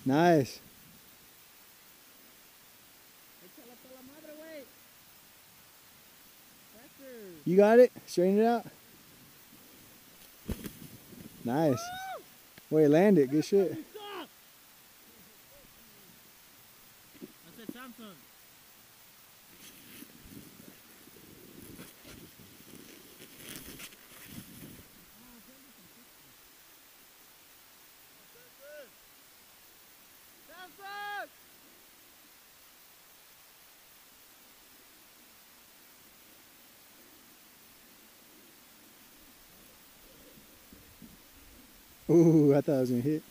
Nice. You got it? Straighten it out. Nice. Way to land it. Good shit. I said Samsung. Samsung! Ooh, I thought I was gonna hit.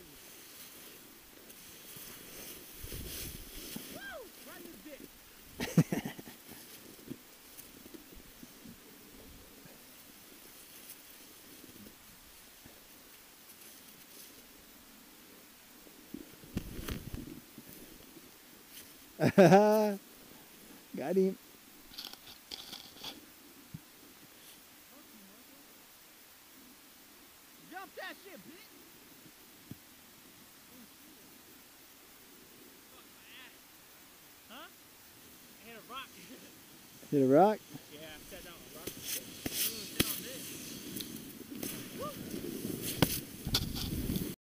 Got him. Jump that shit, bitch! Huh? I hit a rock. Hit a rock.